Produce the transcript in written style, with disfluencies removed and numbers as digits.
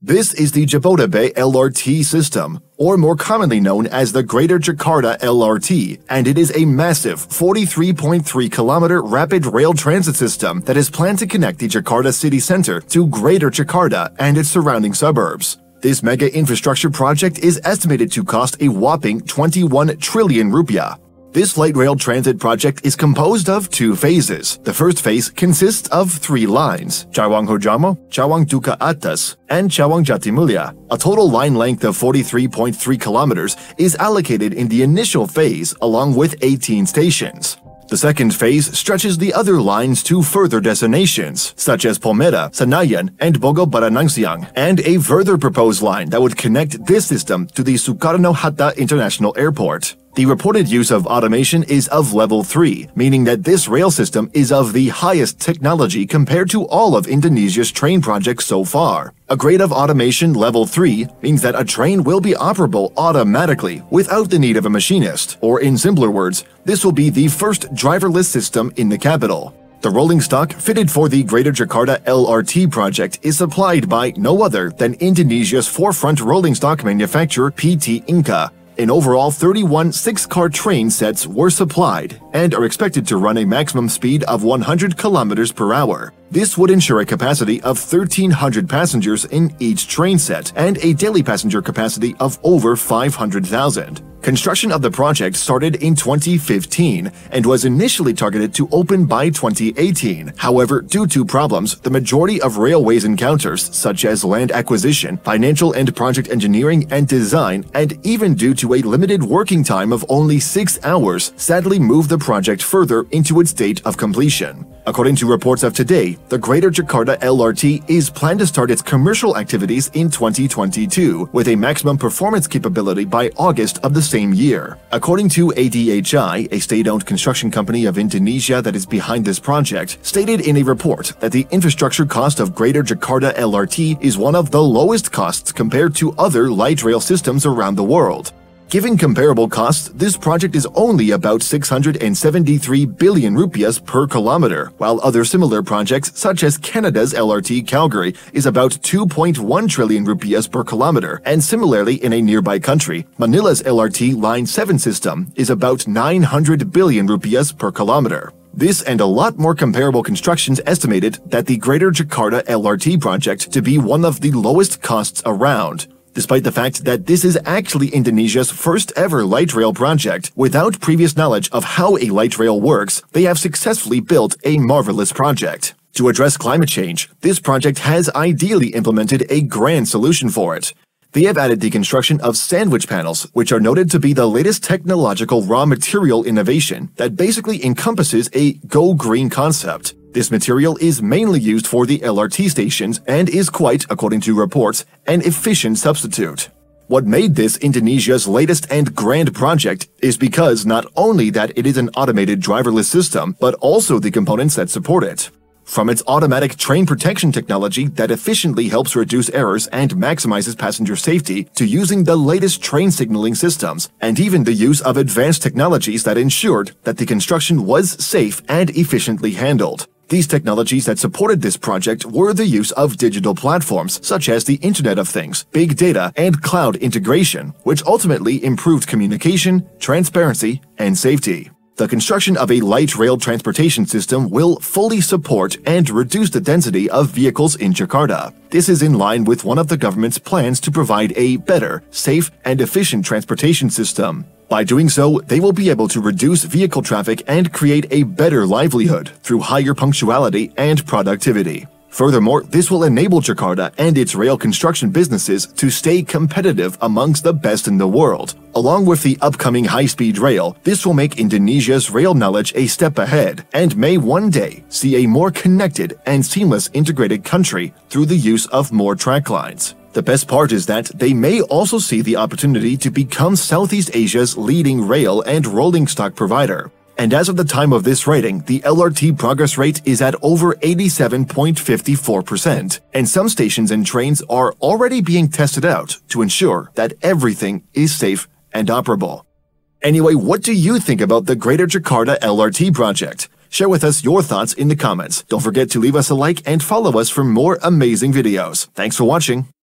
This is the Jabodebek LRT system, or more commonly known as the Greater Jakarta LRT, and it is a massive 43.3-kilometer rapid rail transit system that is planned to connect the Jakarta city center to Greater Jakarta and its surrounding suburbs. This mega infrastructure project is estimated to cost a whopping 21 trillion rupiah. This light rail transit project is composed of two phases. The first phase consists of 3 lines: Cawang Hojamo, Cawang Duka Atas, and Cawang Jatimulya. A total line length of 43.3 kilometers is allocated in the initial phase along with 18 stations. The second phase stretches the other lines to further destinations, such as Palmera, Senayan, and Bogor Baranangsiang, and a further proposed line that would connect this system to the Soekarno-Hatta International Airport. The reported use of automation is of level 3, meaning that this rail system is of the highest technology compared to all of Indonesia's train projects so far. A grade of automation level 3 means that a train will be operable automatically without the need of a machinist, or in simpler words, this will be the first driverless system in the capital. The rolling stock fitted for the Greater Jakarta LRT project is supplied by no other than Indonesia's forefront rolling stock manufacturer PT Inka. In overall, 31 6-car train sets were supplied and are expected to run a maximum speed of 100 kilometers per hour. This would ensure a capacity of 1,300 passengers in each train set and a daily passenger capacity of over 500,000. Construction of the project started in 2015 and was initially targeted to open by 2018. However, due to problems the majority of railways encounters, such as land acquisition, financial and project engineering and design, and even due to a limited working time of only 6 hours, sadly moved the project further into its date of completion. According to reports of today, the Greater Jakarta LRT is planned to start its commercial activities in 2022, with a maximum performance capability by August of the same year. According to ADHI, a state-owned construction company of Indonesia that is behind this project, stated in a report that the infrastructure cost of Greater Jakarta LRT is one of the lowest costs compared to other light rail systems around the world. Given comparable costs, this project is only about 673 billion rupiahs per kilometer, while other similar projects such as Canada's LRT Calgary is about 2.1 trillion rupiahs per kilometer, and similarly in a nearby country, Manila's LRT Line 7 system is about 900 billion rupiahs per kilometer. This and a lot more comparable constructions estimated that the Greater Jakarta LRT project to be one of the lowest costs around. Despite the fact that this is actually Indonesia's first ever light rail project, without previous knowledge of how a light rail works, they have successfully built a marvelous project. To address climate change, this project has ideally implemented a grand solution for it. They have added the construction of sandwich panels, which are noted to be the latest technological raw material innovation that basically encompasses a go green concept. This material is mainly used for the LRT stations and is quite, according to reports, an efficient substitute. What made this Indonesia's latest and grand project is because not only that it is an automated driverless system, but also the components that support it. From its automatic train protection technology that efficiently helps reduce errors and maximizes passenger safety, to using the latest train signaling systems, and even the use of advanced technologies that ensured that the construction was safe and efficiently handled. These technologies that supported this project were the use of digital platforms such as the Internet of Things, big data, and cloud integration, which ultimately improved communication, transparency, and safety. The construction of a light rail transportation system will fully support and reduce the density of vehicles in Jakarta. This is in line with one of the government's plans to provide a better, safe, and efficient transportation system. By doing so, they will be able to reduce vehicle traffic and create a better livelihood through higher punctuality and productivity. Furthermore, this will enable Jakarta and its rail construction businesses to stay competitive amongst the best in the world. Along with the upcoming high-speed rail, this will make Indonesia's rail knowledge a step ahead and may one day see a more connected and seamless integrated country through the use of more track lines. The best part is that they may also see the opportunity to become Southeast Asia's leading rail and rolling stock provider. And as of the time of this writing, the LRT progress rate is at over 87.54%, and some stations and trains are already being tested out to ensure that everything is safe and operable. Anyway, what do you think about the Greater Jakarta LRT project? Share with us your thoughts in the comments. Don't forget to leave us a like and follow us for more amazing videos. Thanks for watching.